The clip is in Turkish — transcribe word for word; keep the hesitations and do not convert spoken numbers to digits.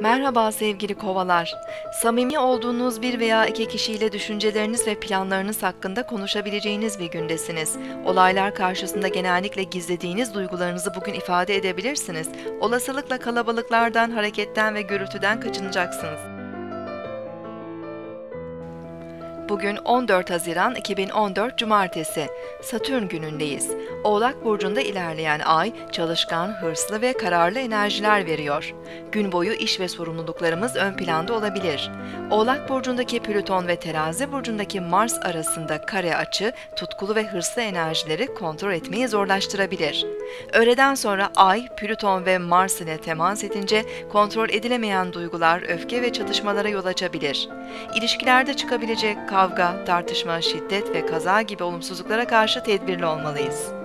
Merhaba sevgili kovalar. Samimi olduğunuz bir veya iki kişiyle düşünceleriniz ve planlarınız hakkında konuşabileceğiniz bir gündesiniz. Olaylar karşısında genellikle gizlediğiniz duygularınızı bugün ifade edebilirsiniz. Olasılıkla kalabalıklardan, hareketten ve gürültüden kaçınacaksınız. Bugün on dört Haziran iki bin on dört Cumartesi, Satürn günündeyiz. Oğlak burcunda ilerleyen ay, çalışkan, hırslı ve kararlı enerjiler veriyor. Gün boyu iş ve sorumluluklarımız ön planda olabilir. Oğlak burcundaki Plüton ve Terazi burcundaki Mars arasında kare açı, tutkulu ve hırslı enerjileri kontrol etmeyi zorlaştırabilir. Öğleden sonra ay, Plüton ve Mars ile temas edince kontrol edilemeyen duygular, öfke ve çatışmalara yol açabilir. İlişkilerde çıkabilecek kavga, tartışma, şiddet ve kaza gibi olumsuzluklara karşı tedbirli olmalıyız.